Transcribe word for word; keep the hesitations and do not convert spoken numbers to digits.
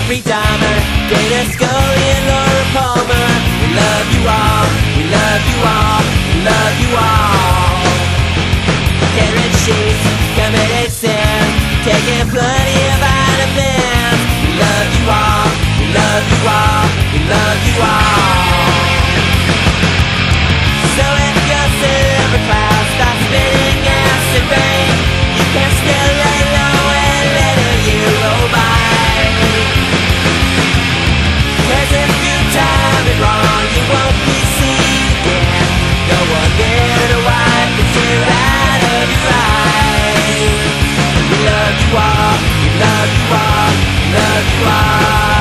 Jeffrey Dahmer, Dana Scully and Laura Palmer. We love you all, we love you all, we love you all. Karen Sheets, committed sin, taking plenty of vitamins. We love you all, we love you all, we love you all. So if your silver cloud starts spinning acid rain, you can still lay low and let a year roll by. Cause if you time it wrong, you won't be seen again. No one there to wipe the tear out of your eyes. We love you all, we love you all, we love you all.